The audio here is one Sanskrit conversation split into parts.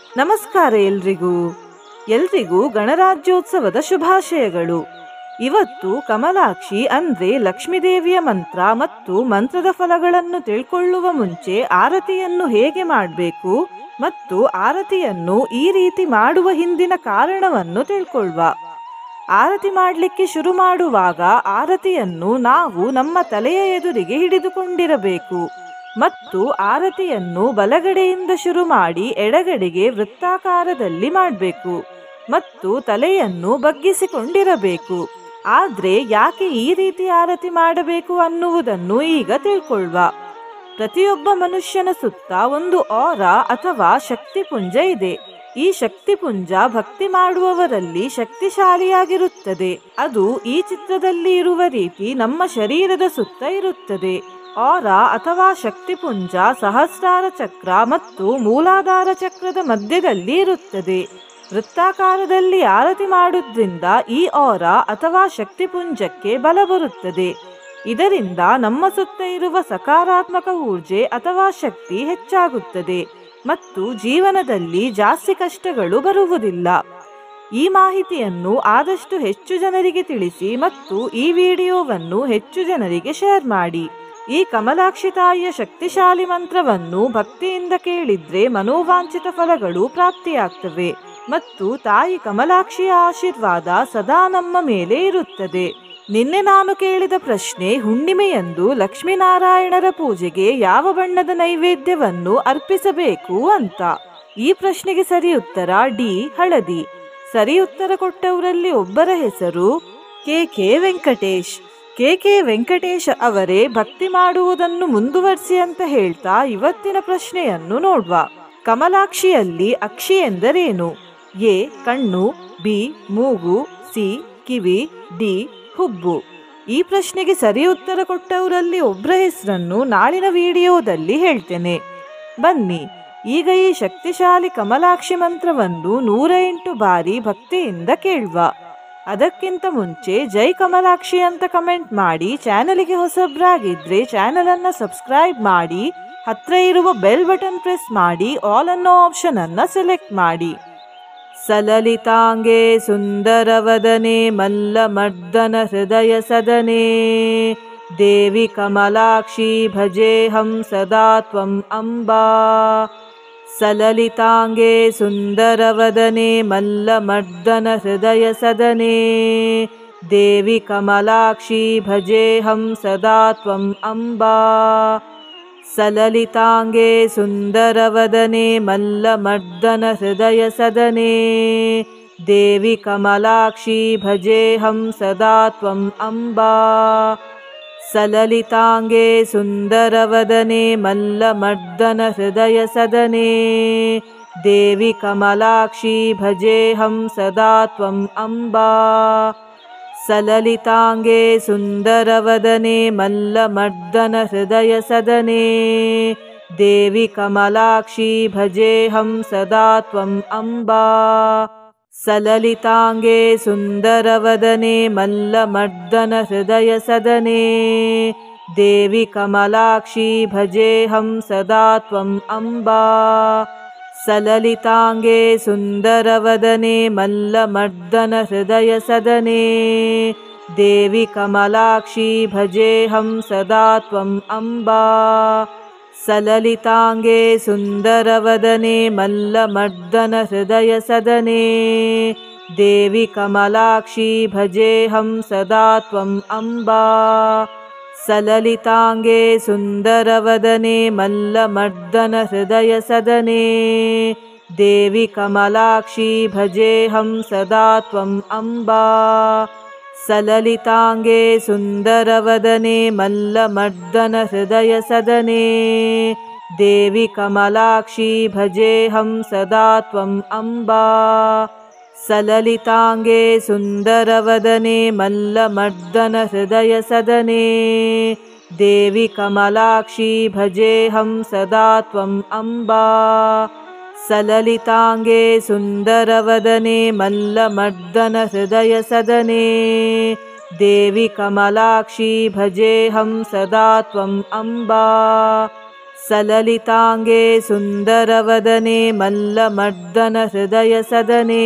ನಮಸ್ಕಾರ ಎಲ್ರಿಗೂ ಗಣರಾಜ್ಯೋತ್ಸವದ ಶುಭಾಶಯಗಳು. ಇವತ್ತು ಕಮಲಾಕ್ಷಿ ಅಂದ್ರೆ ಲಕ್ಷ್ಮೀದೇವಿಯ ಮಂತ್ರ ಮತ್ತು ಮಂತ್ರದ ಫಲಗಳನ್ನು ತಿಳ್ಕೊಳ್ಳುವ ಮುಂಚೆ ಆರತಿಯನ್ನು ಹೇಗೆ ಮಾಡಬೇಕು ಮತ್ತು ಆರತಿಯನ್ನು ಈ ರೀತಿ ಮಾಡುವ ಹಿಂದಿನ ಕಾರಣವನ್ನು ತಿಳ್ಕೊಳ್ಳುವ. ಆರತಿ ಮಾಡಲಿಕ್ಕೆ ಶುರು ಮಾಡುವಾಗ ಆರತಿಯನ್ನು ನಾವು ನಮ್ಮ ತಲೆಯ ಎದುರಿಗೆ ಹಿಡಿದುಕೊಂಡಿರಬೇಕು ಮತ್ತು ಆರತಿಯನ್ನು ಬಲಗಡೆಯಿಂದ ಶುರು ಮಾಡಿ ಎಡಗಡೆಗೆ ವೃತ್ತಾಕಾರದಲ್ಲಿ ಮಾಡಬೇಕು ಮತ್ತು ತಲೆಯನ್ನು ಬಗ್ಗಿಸಿಕೊಂಡಿರಬೇಕು. ಆದ್ರೆ ಯಾಕೆ ಈ ರೀತಿ ಆರತಿ ಮಾಡಬೇಕು ಅನ್ನುವುದನ್ನು ಈಗ ತಿಳ್ಕೊಳ್ಳುವ. ಪ್ರತಿಯೊಬ್ಬ ಮನುಷ್ಯನ ಸುತ್ತ ಒಂದು ಆರಾ ಅಥವಾ ಶಕ್ತಿಪುಂಜ ಇದೆ. ಈ ಶಕ್ತಿಪುಂಜ ಭಕ್ತಿ ಮಾಡುವವರಲ್ಲಿ ಶಕ್ತಿಶಾಲಿಯಾಗಿರುತ್ತದೆ. ಅದು ಈ ಚಿತ್ರದಲ್ಲಿ ಇರುವ ರೀತಿ ನಮ್ಮ ಶರೀರದ ಸುತ್ತ ಇರುತ್ತದೆ. ಆರಾ ಅಥವಾ ಶಕ್ತಿಪುಂಜ ಸಹಸ್ರಾರ ಚಕ್ರ ಮತ್ತು ಮೂಲಾಧಾರ ಚಕ್ರದ ಮಧ್ಯದಲ್ಲಿ ಇರುತ್ತದೆ. ವೃತ್ತಾಕಾರದಲ್ಲಿ ಆರತಿ ಮಾಡುವುದರಿಂದ ಈ ಆರಾ ಅಥವಾ ಶಕ್ತಿಪುಂಜಕ್ಕೆ ಬಲ ಬರುತ್ತದೆ. ಇದರಿಂದ ನಮ್ಮ ಸುತ್ತ ಇರುವ ಸಕಾರಾತ್ಮಕ ಊರ್ಜೆ ಅಥವಾ ಶಕ್ತಿ ಹೆಚ್ಚಾಗುತ್ತದೆ ಮತ್ತು ಜೀವನದಲ್ಲಿ ಜಾಸ್ತಿ ಕಷ್ಟಗಳು ಬರುವುದಿಲ್ಲ. ಈ ಮಾಹಿತಿಯನ್ನು ಆದಷ್ಟು ಹೆಚ್ಚು ಜನರಿಗೆ ತಿಳಿಸಿ ಮತ್ತು ಈ ವಿಡಿಯೋವನ್ನು ಹೆಚ್ಚು ಜನರಿಗೆ ಶೇರ್ ಮಾಡಿ. ಈ ಕಮಲಾಕ್ಷಿ ತಾಯಿಯ ಶಕ್ತಿಶಾಲಿ ಮಂತ್ರವನ್ನು ಭಕ್ತಿಯಿಂದ ಕೇಳಿದ್ರೆ ಮನೋವಾಂಛಿತ ಫಲಗಳು ಪ್ರಾಪ್ತಿಯಾಗ್ತವೆ ಮತ್ತು ತಾಯಿ ಕಮಲಾಕ್ಷಿಯ ಆಶೀರ್ವಾದ ಸದಾ ನಮ್ಮ ಮೇಲೆ ಇರುತ್ತದೆ. ನಿನ್ನೆ ನಾನು ಕೇಳಿದ ಪ್ರಶ್ನೆ, ಹುಣ್ಣಿಮೆಯಂದು ಲಕ್ಷ್ಮೀನಾರಾಯಣರ ಪೂಜೆಗೆ ಯಾವ ಬಣ್ಣದ ನೈವೇದ್ಯವನ್ನು ಅರ್ಪಿಸಬೇಕು ಅಂತ. ಈ ಪ್ರಶ್ನೆಗೆ ಸರಿ ಉತ್ತರ ಡಿ, ಹಳದಿ. ಸರಿ ಉತ್ತರ ಕೊಟ್ಟವರಲ್ಲಿ ಒಬ್ಬರ ಹೆಸರು ಕೆ ವೆಂಕಟೇಶ್. ಕೆ ವೆಂಕಟೇಶ್ ಅವರೇ ಭಕ್ತಿ ಮಾಡುವುದನ್ನು ಮುಂದುವರಿಸಿ ಅಂತ ಹೇಳ್ತಾ ಇವತ್ತಿನ ಪ್ರಶ್ನೆಯನ್ನು ನೋಡುವ. ಕಮಲಾಕ್ಷಿಯಲ್ಲಿ ಅಕ್ಷಿ ಎಂದರೇನು? ಎ ಕಣ್ಣು, ಬಿ ಮೂಗು, ಸಿ ಕಿವಿ, ಡಿ ಹುಬ್ಬು. ಈ ಪ್ರಶ್ನೆಗೆ ಸರಿ ಉತ್ತರ ಕೊಟ್ಟವರಲ್ಲಿ ಒಬ್ಬರ ಹೆಸರನ್ನು ನಾಳಿನ ವಿಡಿಯೋದಲ್ಲಿ ಹೇಳ್ತೇನೆ. ಬನ್ನಿ ಈಗ ಈ ಶಕ್ತಿಶಾಲಿ ಕಮಲಾಕ್ಷಿ ಮಂತ್ರವನ್ನು 108 ಬಾರಿ ಭಕ್ತಿಯಿಂದ ಕೇಳುವ. ಅದಕ್ಕಿಂತ ಮುಂಚೆ ಜೈ ಕಮಲಾಕ್ಷಿ ಅಂತ ಕಮೆಂಟ್ ಮಾಡಿ, ಚಾನಲಿಗೆ ಹೊಸಬ್ರಾಗಿದ್ರೆ ಚಾನಲ್ ಅನ್ನ ಸಬ್ಸ್ಕ್ರೈಬ್ ಮಾಡಿ, ಹತ್ರ ಇರುವ ಬೆಲ್ ಬಟನ್ ಪ್ರೆಸ್ ಮಾಡಿ, ಆಲ್ ಅನ್ನೋ ಆಪ್ಷನ್ ಅನ್ನ ಸೆಲೆಕ್ಟ್ ಮಾಡಿ. ಸಲಲಿತಾಂಗೆ ಸುಂದರವದನೆ ಮಲ್ಲಮರ್ದನ ಹೃದಯ ಸದನೆ ದೇವಿ ಕಮಲಾಕ್ಷಿ ಭಜೇಹಂ ಸದಾ ತ್ವಂ ಅಂಬಾ. ಸಲಲಿತಾಂಗೆ ಸುಂದರವದನೆ ಮಲ್ಲಮರ್ದನ ಹೃದಯ ಸದನೆ ದೇವಿ ಕಮಲಾಕ್ಷಿ ಭಜೇಹಂ ಸದಾ ತ್ವಂ ಅಂಬಾ. ಸಲಲಿತಾಂಗೆ ಸುಂದರವದನೆ ಮಲ್ಲಮರ್ದನ ಹೃದಯ ಸದನೆ ದೇವಿ ಕಮಲಾಕ್ಷಿ ಭಜೇಹಂ ಸದಾ ತ್ವಂ ಅಂಬಾ. ಸಲಲಿತಾಂಗೆ ಸುಂದರವದನೆ ಮಲ್ಲಮರ್ದನ ಹೃದಯ ಸದನೆ ದೇವಿ ಕಮಲಾಕ್ಷಿ ಭಜೇಹಂ ಸದಾ ತ್ವಂ ಅಂಬಾ. ಸಲಲಿತಾಂಗೆ ಸುಂದರವದನೆ ಮಲ್ಲಮರ್ದನ ಹೃದಯ ಸದನೆ ದೇವಿ ಕಮಲಾಕ್ಷಿ ಭಜೇಹಂ ಸದಾ ತ್ವಂ ಅಂಬಾ. ಸಲಲಿತಾಂಗೆ ಸುಂದರವದನೆ ಮಲ್ಲಮರ್ದನ ಹೃದಯ ಸದನೆ ದೇವಿ ಕಮಲಾಕ್ಷಿ ಭಜೇಹಂ ಸದಾ ತ್ವಂ ಅಂಬಾ. ಸಲಲಿತಾಂಗೆ ಸುಂದರವದನೆ ಮಲ್ಲಮರ್ದನ ಹೃದಯ ಸದನೆ ದೇವಿ ಕಮಲಾಕ್ಷಿ ಭಜೇಹಂ ಸದಾ ತ್ವಂ ಅಂಬಾ. ಸಲಲಿತಾಂಗೆ ಸುಂದರವದನೆ ಮಲ್ಲಮರ್ದನ ಹೃದಯ ಸದನೆ ದೇವಿ ಕಮಲಾಕ್ಷಿ ಭಜೇಹಂ ಸದಾ ತ್ವಂ ಅಂಬಾ. ಸಲಲಿತಾಂಗೆ ಸುಂದರವದನೆ ಮಲ್ಲಮರ್ದನ ಹೃದಯ ಸದನೆ ದೇವಿ ಕಮಲಾಕ್ಷಿ ಭಜೇಹಂ ಸದಾ ತ್ವಂ ಅಂಬಾ. ಸಲಲಿತಾಂಗೆ ಸುಂದರವದನೆ ಮಲ್ಲಮರ್ದನ ಹೃದಯ ಸದನೆ ದೇವಿ ಕಮಲಾಕ್ಷಿ ಭಜೇಹಂ ಸದಾ ತ್ವಂ ಅಂಬಾ. ಸಲಲಿತಾಂಗೆ ಸುಂದರವದನೆ ಮಲ್ಲಮರ್ದನ ಹೃದಯ ಸದನೆ ದೇವಿ ಕಮಲಾಕ್ಷಿ ಭಜೇಹಂ ಸದಾ ತ್ವಂ ಅಂಬಾ. ಸಲಲಿತಾಂಗೆ ಸುಂದರವದನೆ ಮಲ್ಲಮರ್ದನ ಹೃದಯ ಸದನೆ ದೇವಿ ಕಮಲಾಕ್ಷಿ ಭಜೇಹಂ ಸದಾ ತ್ವಂ ಅಂಬಾ. सललितांगे सुंदरवदने मल्लमर्दनहृदयसदने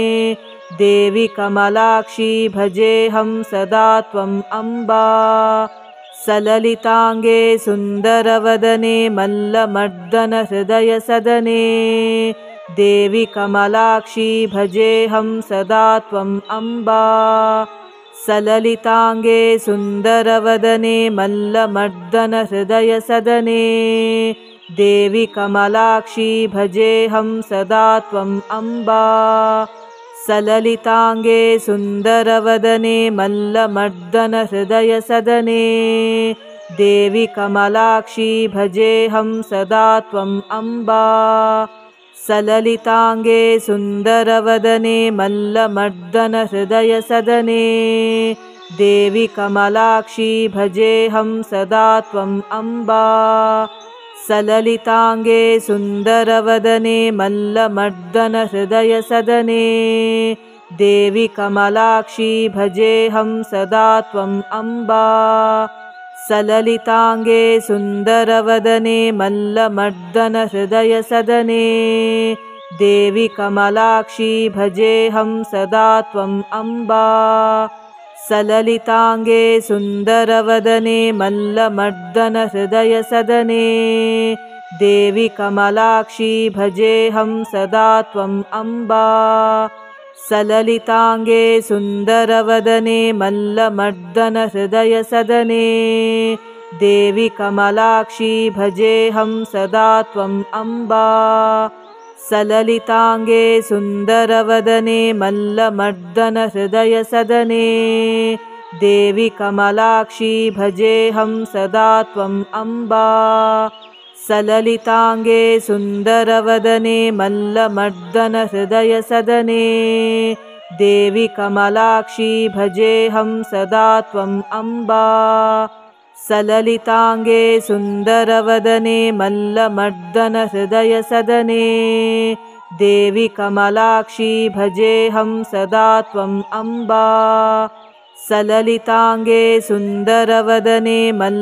देवी कमलाक्षी भजेऽहं सदा त्वम् अम्बा। सललितांगे सुंदरवदने मल्लमर्दनहृदयसदने देवी कमलाक्षी भजेऽहं सदा त्वम् अम्बा। सललितांगे सुंदरवदने मल्लमर्दनहृदयसदने देवी कमलाक्षी भजेऽहं सदा त्वम् अम्बा। सललितांगे सुंदरवदने मल्लमर्दनहृदयसदने देवी कमलाक्षी भजेऽहं सदा त्वम् अम्बा। सललितांगे सुंदरवदने मल्लमर्दनहृदयसदने देवी कमलाक्षी भजेऽहं सदा त्वम् अम्बा। सललितांगे सुंदरवदने मल्लमर्दनहृदयसदने देवी कमलाक्षी भजेऽहं सदा त्वम् अम्बा। सललितांगे सुंदरवदने मल्लमर्दनहृदयसदने देवी कमलाक्षी भजेऽहं सदा त्वम् अम्बा। सललितांगे सुंदरवदने मल्लमर्दनहृदयसदने देवी कमलाक्षी भजेऽहं सदा त्वम् अम्बा। सललितांगे सुंदरवदने मल्लमर्दनहृदयसदने देवी कमलाक्षी भजेऽहं सदा त्वम् अम्बा। सललितांगे सुंदरवदने मल्लमर्दनहृदयसदने देवी कमलाक्षी भजेऽहं सदा त्वम् अम्बा। सललितांगे सुंदरवदने मल्लमर्दनहृदयसदने देवी कमलाक्षी भजेऽहं सदा त्वम् अम्बा। सललितांगे सुंदरवदने मल्लमर्दनहृदयसदने देवी कमलाक्षी भजेऽहं सदा त्वम् अम्बा। सललितांगे सुंदरवदने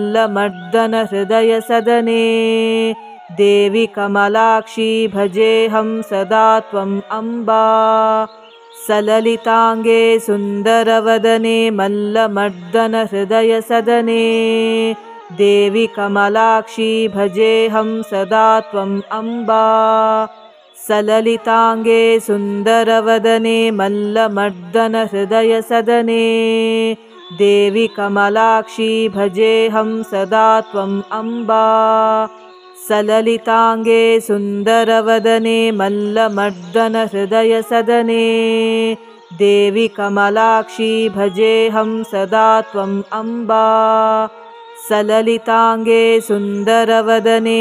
मल्लमर्दनहृदयसदने देवी कमलाक्षी भजेऽहं सदा त्वम् अम्बा। सललितांगे सुंदरवदने मल्लमर्दनहृदयसदने देवी कमलाक्षी भजेऽहं सदा त्वम् अम्बा। सललितांगे सुंदरवदने मल्लमर्दनहृदयसदने देवी कमलाक्षी भजेऽहं सदा त्वम् अम्बा। सललितांगे सुंदरवदने मल्लमर्दनहृदयसदने देवी कमलाक्षी भजेऽहं सदा त्वम् अम्बा। सललितांगे सुंदरवदने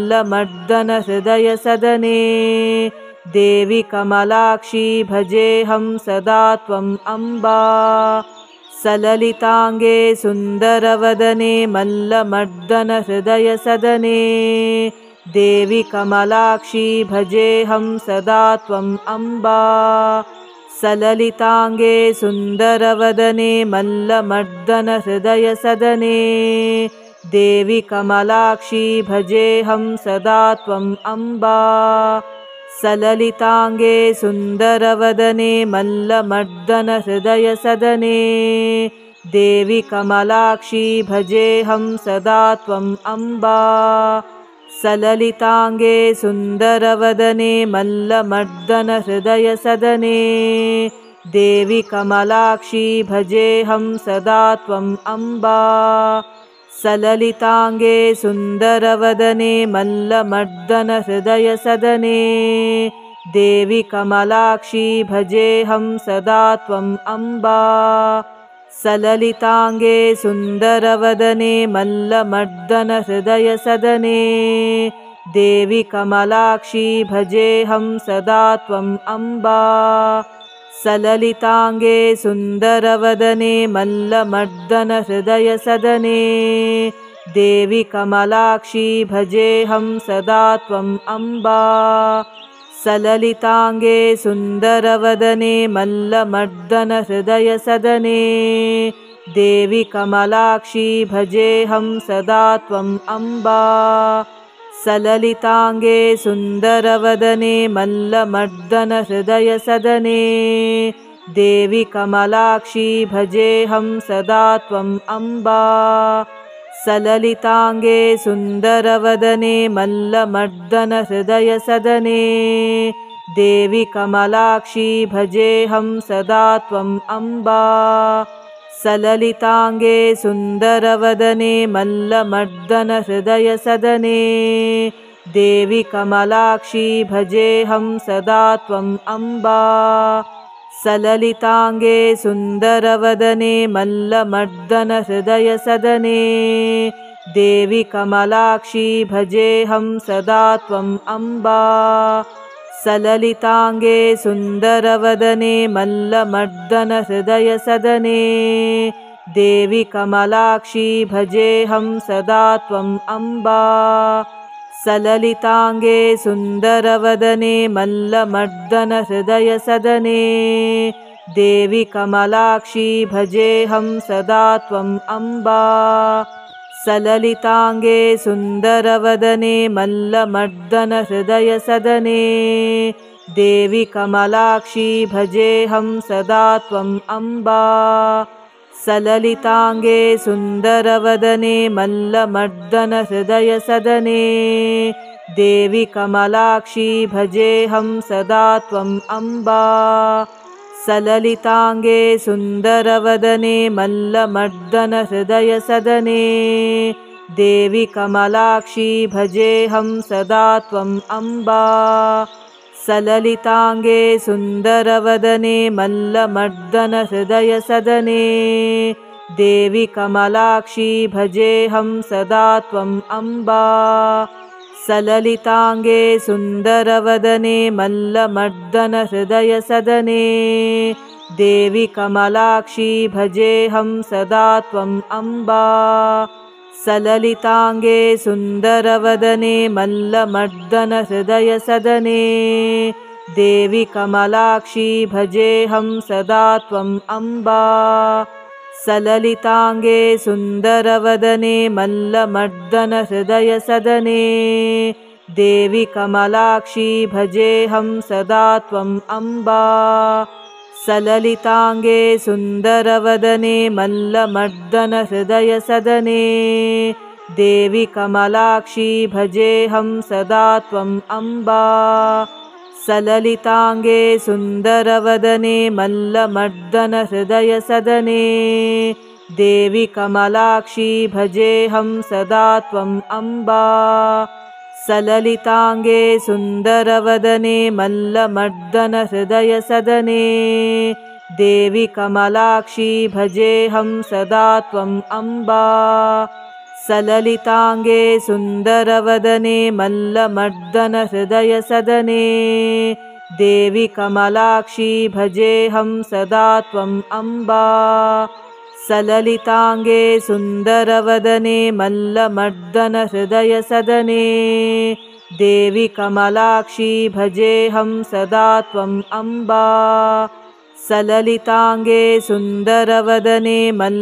मल्लमर्दनहृदयसदने देवी कमलाक्षी भजेऽहं सदा त्वम् अम्बा। सललितांगे सुंदरवदने मल्लमर्दनहृदयसदने देवी कमलाक्षी भजेऽहं सदा त्वम् अम्बा। सललितांगे सुंदरवदने मल्लमर्दनहृदयसदने देवी कमलाक्षी भजेऽहं सदा त्वम् अम्बा। सललितांगे सुंदरवदने मल्लमर्दनहृदयसदने देवी कमलाक्षी भजेऽहं सदा त्वम् अम्बा। सललितांगे सुंदरवदने मल्लमर्दनहृदयसदने देवी कमलाक्षी भजेऽहं सदा त्वम् अम्बा। सललितांगे सुंदरवदने मल्लमर्दनहृदयसदने देवी कमलाक्षी भजेऽहं सदा त्वम् अम्बा। सललितांगे सुंदरवदने मल्लमर्दनहृदयसदने देवी कमलाक्षी भजेऽहं सदा त्वम् अम्बा। सललितांगे सुंदरवदने मल्लमर्दनहृदयसदने देवी कमलाक्षी भजेऽहं सदा त्वम् अम्बा। सललितांगे सुंदरवदने मल्लमर्दनहृदयसदने देवी कमलाक्षी भजेऽहं सदा त्वम् अम्बा। सललितांगे सुंदरवदने मल्लमर्दनहृदयसदने देवी कमलाक्षी भजेऽहं सदा त्वम् अम्बा। सललितांगे सुंदरवदने मल्लमर्दनहृदयसदने देवी कमलाक्षी भजेऽहं सदा त्वम् अम्बा। सललितांगे सुंदरवदने मल्लमर्दनहृदयसदने देवी कमलाक्षी भजेऽहं सदा त्वम् अम्बा। सललितांगे सुंदरवदने मल्लमर्दनहृदयसदने देवी कमलाक्षी भजेऽहं सदा त्वम् अम्बा। सललितांगे सुंदरवदने मल्लमर्दनहृदयसदने देवी कमलाक्षी भजेऽहं सदा त्वम् अम्बा। सललितांगे सुंदरवदने मल्लमर्दनहृदयसदने देवी कमलाक्षी भजेऽहं सदा त्वम् अम्बा। सललितांगे सुंदरवदने मल्लमर्दनहृदयसदने देवी कमलाक्षी भजेऽहं सदा त्वम् अम्बा। सललितांगे सुंदरवदने मल्लमर्दनहृदयसदने देवी कमलाक्षी भजेऽहं सदा त्वम् अम्बा। सललितांगे सुंदरवदने मल्लमर्दनहृदयसदने देवी कमलाक्षी भजेऽहं सदा त्वम् अम्बा। सललितांगे सुंदरवदने मल्लमर्दनहृदयसदने देवी कमलाक्षी भजेऽहं सदा त्वम् अम्बा। सललितांगे सुंदरवदने मल्लमर्दनहृदयसदने देवी कमलाक्षी भजेऽहं सदा त्वम् अम्बा। सललितांगे सुंदरवदने मल्लमर्दनहृदयसदने देवी कमलाक्षी भजेऽहं सदा त्वम् अम्बा। सललितांगे सुंदरवदने मल्लमर्दनहृदयसदने देवी कमलाक्षी भजेऽहं सदा त्वम् अम्बा। सललितांगे सुंदरवदने मल्लमर्दनहृदयसदने देवी कमलाक्षी भजेऽहं सदा त्वम् अम्बा। सललितांगे सुंदरवदने मल्लमर्दनहृदयसदने देवी कमलाक्षी भजेऽहं सदा त्वम् अम्बा। सललितांगे सुंदरवदने मल्लमर्दनहृदयसदने देवी कमलाक्षी भजेऽहं सदा त्वम् अम्बा। सललितांगे सुंदरवदने मल्लमर्दनहृदयसदने देवी कमलाक्षी भजेऽहं सदा त्वम् अम्बा। सललितांगे सुंदरवदने मल्लमर्दनहृदयसदने देवी कमलाक्षी भजेऽहं सदा त्वम् अम्बा। सललितांगे सुंदरवदने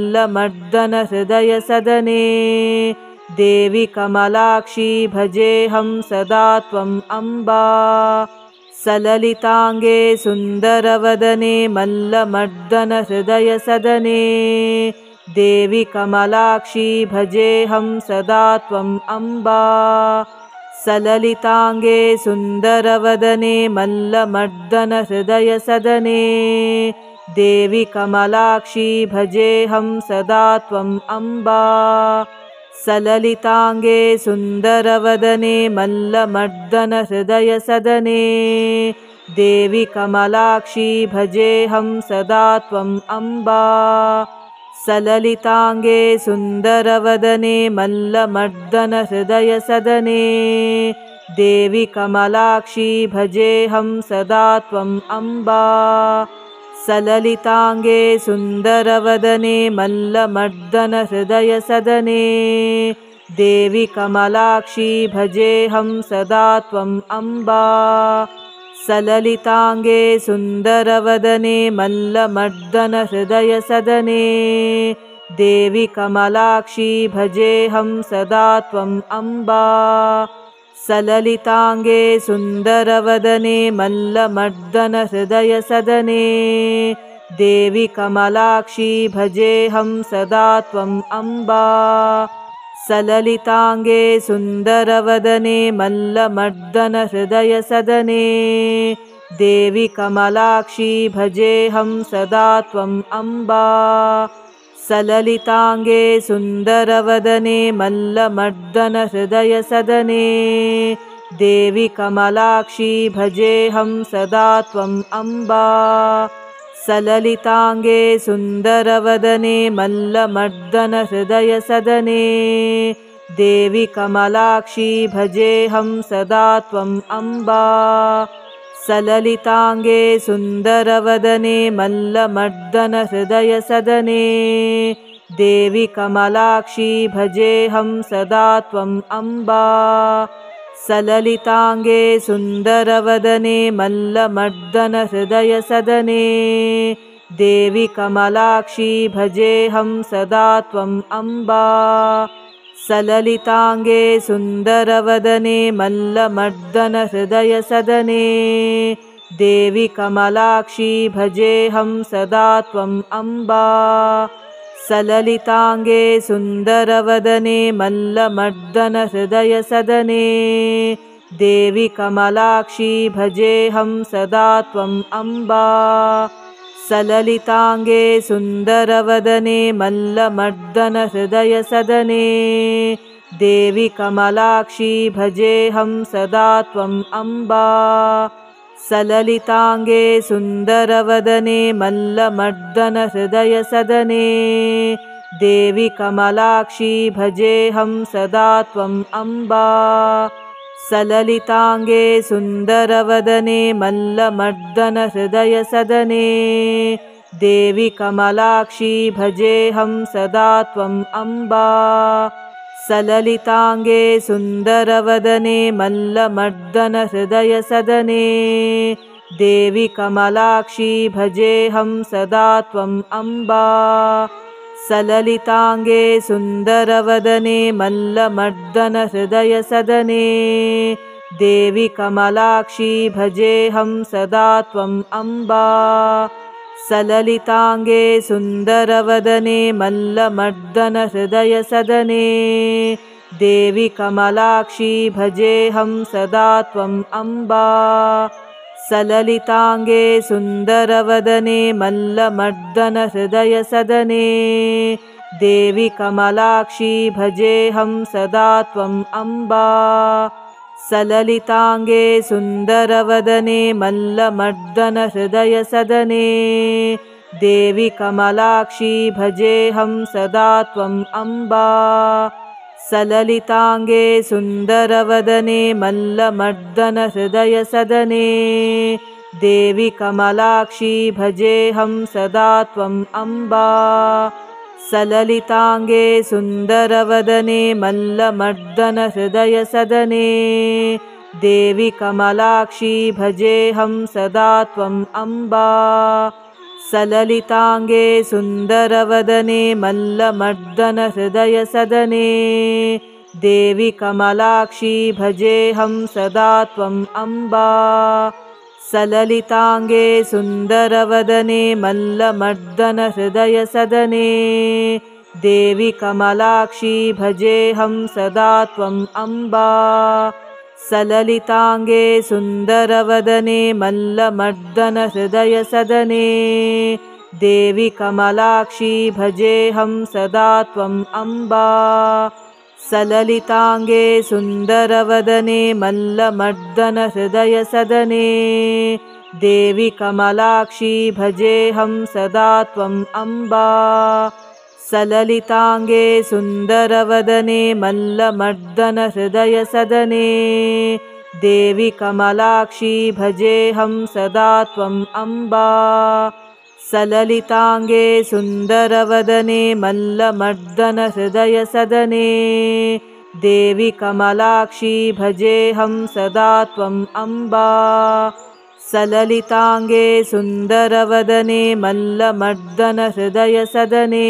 मल्लमर्दनहृदयसदने देवी कमलाक्षी भजेऽहं सदा त्वम् अम्बा। सललितांगे सुंदरवदने मल्लमर्दनहृदयसदने देवी कमलाक्षी भजेऽहं सदा त्वम् अम्बा। सललितांगे सुंदरवदने मल्लमर्दनहृदयसदने देवी कमलाक्षी भजेऽहं सदा त्वम् अम्बा। सललितांगे सुंदरवदने मल्लमर्दनहृदयसदने देवी कमलाक्षी भजेऽहं सदा त्वम् अम्बा। सललितांगे सुंदरवदने मल्लमर्दनहृदयसदने देवी कमलाक्षी भजेऽहं सदा त्वम् अम्बा। सललितांगे सुंदरवदने मल्लमर्दनहृदयसदने देवी कमलाक्षी भजेऽहं सदा त्वम् अम्बा। सललितांगे सुंदरवदने मल्लमर्दनहृदयसदने देवी कमलाक्षी भजेऽहं सदा त्वम् अम्बा। सललितांगे सुंदरवदने मल्लमर्दनहृदयसदने देवी कमलाक्षी भजेऽहं सदा त्वम् अम्बा। सललितांगे सुंदरवदने मल्लमर्दनहृदयसदने देवी कमलाक्षी भजेऽहं सदा त्वम् अम्बा। सललितांगे सुंदरवदने मल्लमर्दनहृदयसदने देवी कमलाक्षी भजेऽहं सदा त्वम् अम्बा। सललितांगे सुंदरवदने मल्लमर्दनहृदयसदने देवी कमलाक्षी भजेऽहं सदा त्वम् अम्बा। सललितांगे सुंदरवदने मल्लमर्दनहृदयसदने देवी कमलाक्षी भजेऽहं सदा त्वम् अम्बा। सललितांगे सुंदरवदने मल्लमर्दनहृदयसदने देवी कमलाक्षी भजेऽहं सदा त्वम् अम्बा। सललितांगे सुंदरवदने मल्लमर्दनहृदयसदने देवी कमलाक्षी भजेऽहं सदा त्वम् अम्बा। सललितांगे सुंदरवदने मल्लमर्दनहृदयसदने देवी कमलाक्षी भजेऽहं सदा त्वम् अम्बा। सललितांगे सुंदरवदने मल्लमर्दनहृदयसदने देवी कमलाक्षी भजेऽहं सदा त्वम् अम्बा। सललितांगे सुंदरवदने मल्लमर्दनहृदयसदने देवी कमलाक्षी भजेऽहं सदा त्वम् अम्बा। सललितांगे सुंदरवदने मल्लमर्दनहृदयसदने देवी कमलाक्षी भजेऽहं सदा त्वम् अम्बा। सललितांगे सुंदरवदने मल्लमर्दनहृदयसदने देवी कमलाक्षी भजेऽहं सदा त्वम् अम्बा। सललितांगे सुंदरवदने मल्लमर्दनहृदयसदने देवी कमलाक्षी भजेऽहं सदा त्वम् अम्बा। सललितांगे सुंदरवदने मल्लमर्दनहृदयसदने देवी कमलाक्षी भजेऽहं सदा त्वम् अम्बा। सललितांगे सुंदरवदने मल्लमर्दनहृदयसदने देवी कमलाक्षी भजेऽहं सदा त्वम् अम्बा। सललितांगे सुंदरवदने मल्लमर्दनहृदयसदने देवी कमलाक्षी भजेऽहं सदा त्वम् अम्बा। सललितांगे सुंदरवदने मल्लमर्दनहृदयसदने देवी कमलाक्षी भजेऽहं सदा त्वम् अम्बा। सललितांगे सुंदरवदने मल्लमर्दनहृदयसदने देवी कमलाक्षी भजेऽहं सदा त्वम् अम्बा। सललितांगे सुंदरवदने मल्लमर्दनहृदयसदने देवी कमलाक्षी भजेऽहं सदा त्वम् अम्बा। सललितांगे सुंदरवदने मल्लमर्दनहृदयसदने देवी कमलाक्षी भजेऽहं सदा त्वम् अम्बा। सललितांगे सुंदरवदने मल्लमर्दनहृदयसदने देवी कमलाक्षी भजेऽहं सदा त्वम् अम्बा। सललितांगे सुंदरवदने मल्लमर्दनहृदयसदने देवी कमलाक्षी भजेऽहं सदा त्वम् अम्बा। सललितांगे सुंदरवदने मल्लमर्दनहृदयसदने देवी कमलाक्षी भजेऽहं सदा त्वम् अम्बा। सललितांगे सुंदरवदने मल्लमर्दनहृदयसदने देवी कमलाक्षी भजेऽहं सदा त्वम् अम्बा। सललितांगे सुंदरवदने मल्लमर्दनहृदयसदने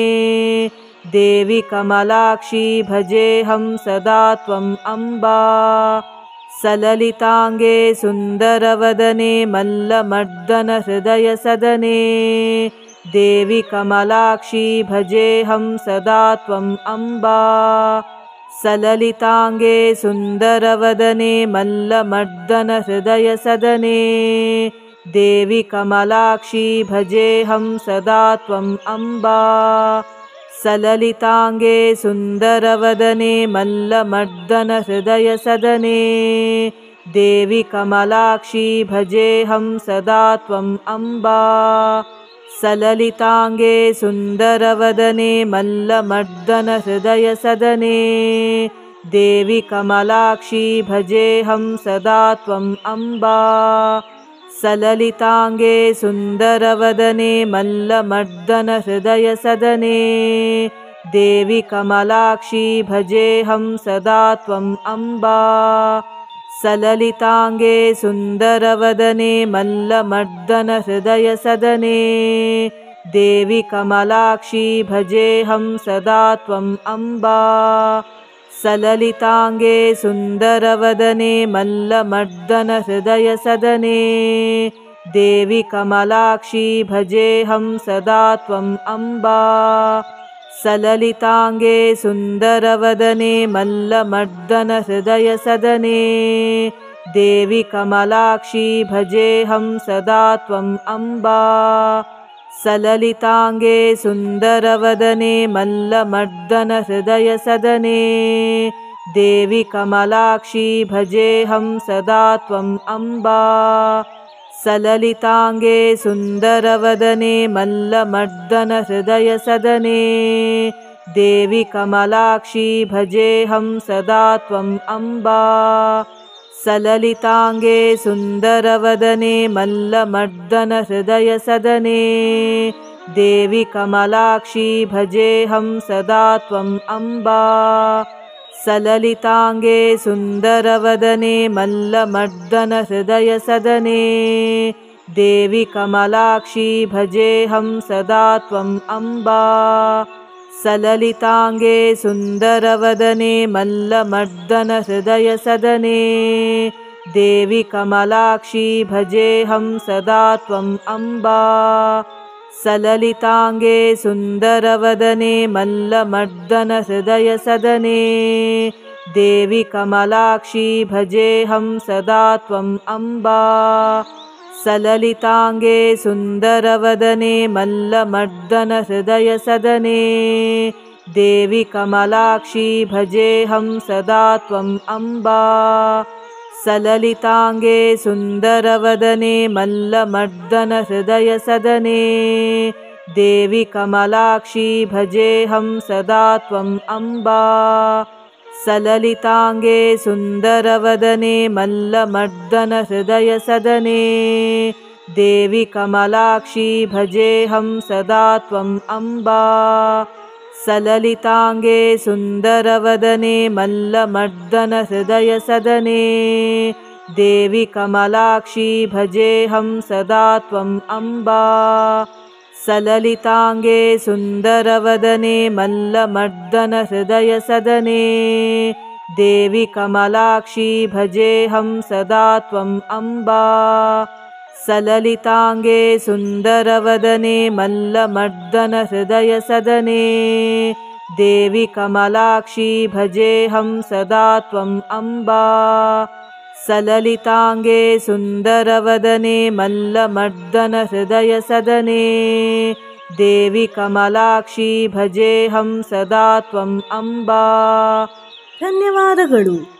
देवी कमलाक्षी भजेऽहं सदा त्वम् अम्बा। ಸಲಲಿತಾಂಗೆ ಸುಂದರವದನೆ ಮಲ್ಲಮರ್ದನ ಹೃದಯ ಸದನೆ ದೇವಿ ಕಮಲಾಕ್ಷಿ ಭಜೇಹಂ ಸದಾ ತ್ವಂ ಅಂಬಾ ಸಲಲಿತಾಂಗೆ ಸುಂದರವದನೆ ಮಲ್ಲಮರ್ದನ ಹೃದಯ ಸದನೆ ದೇವಿ ಕಮಲಾಕ್ಷಿ ಭಜೇಹಂ ಸದಾ ತ್ವಂ ಅಂಬಾ ಸಲಲಿತಾಂಗೆ ಸುಂದರವದನೆ ಮಲ್ಲಮರ್ದನ ಹೃದಯ ಸದನೆ ದೇವಿ ಕಮಲಾಕ್ಷಿ ಭಜೇಹಂ ಸದಾ ತ್ವಂ ಅಂಬಾ ಸಲಲಿತಾಂಗೆ ಸುಂದರವದನೆ ಮಲ್ಲಮರ್ದನ ಹೃದಯ ಸದನೆ ದೇವಿ ಕಮಲಾಕ್ಷಿ ಭಜೇಹಂ ಸದಾ ತ್ವಂ ಅಂಬಾ ಸಲಲಿತಾಂಗೆ ಸುಂದರವದನೆ ಮಲ್ಲಮರ್ದನ ಹೃದಯ ಸದನೆ ದೇವಿ ಕಮಲಾಕ್ಷಿ ಭಜೇಹಂ ಸದಾ ತ್ವಂ ಅಂಬಾ ಸಲಲಿತಾಂಗೆ ಸುಂದರವದನೆ ಮಲ್ಲಮರ್ದನ ಹೃದಯ ಸದನೆ ದೇವಿ ಕಮಲಾಕ್ಷಿ ಭಜೇಹಂ ಸದಾ ತ್ವಂ ಅಂಬಾ ಸಲಲಿತಾಂಗೆ ಸುಂದರವದನೆ ಮಲ್ಲಮರ್ದನ ಹೃದಯ ಸದನೆ ದೇವಿ ಕಮಲಾಕ್ಷಿ ಭಜೇಹಂ ಸದಾ ತ್ವಂ ಅಂಬಾ ಸಲಲಿತಾಂಗೆ ಸುಂದರವದನೆ ಮಲ್ಲಮರ್ದನ ಹೃದಯ ಸದನೆ ದೇವಿ ಕಮಲಾಕ್ಷಿ ಭಜೇಹಂ ಸದಾ ತ್ವಂ ಅಂಬಾ ಸಲಲಿತಾಂಗೆ ಸುಂದರವದನೆ ಮಲ್ಲಮರ್ದನ ಹೃದಯ ಸದನೆ ದೇವಿ ಕಮಲಾಕ್ಷಿ ಭಜೇಹಂ ಸದಾ ತ್ವಂ ಅಂಬಾ ಸಲಲಿತಾಂಗೆ ಸುಂದರವದನೆ ಮಲ್ಲಮರ್ದನ ಹೃದಯ ಸದನೆ ದೇವಿ ಕಮಲಾಕ್ಷಿ ಭಜೇಹಂ ಸದಾ ತ್ವಂ ಅಂಬಾ ಸಲಲಿತಾಂಗೆ ಸುಂದರವದನೆ ಮಲ್ಲಮರ್ದನ ಹೃದಯ ಸದನೆ ದೇವಿ ಕಮಲಾಕ್ಷಿ ಭಜೇಹಂ ಸದಾ ತ್ವಂ ಅಂಬಾ ಸಲಲಿತಾಂಗೆ ಸುಂದರವದನೆ ಮಲ್ಲಮರ್ದನ ಹೃದಯ ಸದನೆ ದೇವಿ ಕಮಲಾಕ್ಷಿ ಭಜೇಹಂ ಸದಾ ತ್ವಂ ಅಂಬಾ ಸಲಲಿತಾಂಗೆ ಸುಂದರವದನೆ ಮಲ್ಲಮರ್ದನ ಹೃದಯ ಸದನೆ ದೇವಿ ಕಮಲಾಕ್ಷಿ ಭಜೇಹಂ ಸದಾ ತ್ವಂ ಅಂಬಾ ಸಲಲಿತಾಂಗೆ ಸುಂದರವದನೆ ಮಲ್ಲಮರ್ದನ ಹೃದಯ ಸದನೆ ದೇವಿ ಕಮಲಾಕ್ಷಿ ಭಜೇಹಂ ಸದಾ ತ್ವಂ ಅಂಬಾ ಸಲಲಿತಾಂಗೆ ಸುಂದರವದನೆ ಮಲ್ಲಮರ್ದನ ಹೃದಯ ಸದನೆ ದೇವಿ ಕಮಲಾಕ್ಷಿ ಭಜೇಹಂ ಸದಾ ತ್ವಂ ಅಂಬಾ ಸಲಲಿತಾಂಗೆ ಸುಂದರವದನೆ ಮಲ್ಲಮರ್ದನ ಹೃದಯ ಸದನೆ ದೇವಿ ಕಮಲಾಕ್ಷಿ ಭಜೇಹಂ ಸದಾ ತ್ವಂ ಅಂಬಾ ಸಲಲಿತಾಂಗೆ ಸುಂದರವದನೆ ಮಲ್ಲಮರ್ದನ ಹೃದಯ ಸದನೆ ದೇವಿ ಕಮಲಾಕ್ಷಿ ಭಜೇಹಂ ಸದಾ ತ್ವಂ ಅಂಬಾ ಸಲಲಿತಾಂಗೆ ಸುಂದರವದನೆ ಮಲ್ಲಮರ್ದನ ಹೃದಯ ಸದನೆ ದೇವಿ ಕಮಲಾಕ್ಷಿ ಭಜೇಹಂ ಸದಾ ತ್ವಂ ಅಂಬಾ ಸಲಲಿತಾಂಗೆ ಸುಂದರವದನೆ ಮಲ್ಲಮರ್ದನ ಹೃದಯ ಸದನೆ ದೇವಿ ಕಮಲಾಕ್ಷಿ ಭಜೇಹಂ ಸದಾ ತ್ವಂ ಅಂಬಾ ಸಲಲಿತಾಂಗೆ ಸುಂದರವದನೆ ಮಲ್ಲಮರ್ದನ ಹೃದಯ ಸದನೆ ದೇವಿ ಕಮಲಾಕ್ಷಿ ಭಜೇಹಂ ಸದಾ ತ್ವಂ ಅಂಬಾ ಸಲಲಿತಾಂಗೆ ಸುಂದರವದನೆ ಮಲ್ಲಮರ್ದನ ಹೃದಯ ಸದನೆ ದೇವಿ ಕಮಲಾಕ್ಷಿ ಭಜೇಹಂ ಸದಾ ತ್ವಂ ಅಂಬಾ. ಧನ್ಯವಾದಗಳು.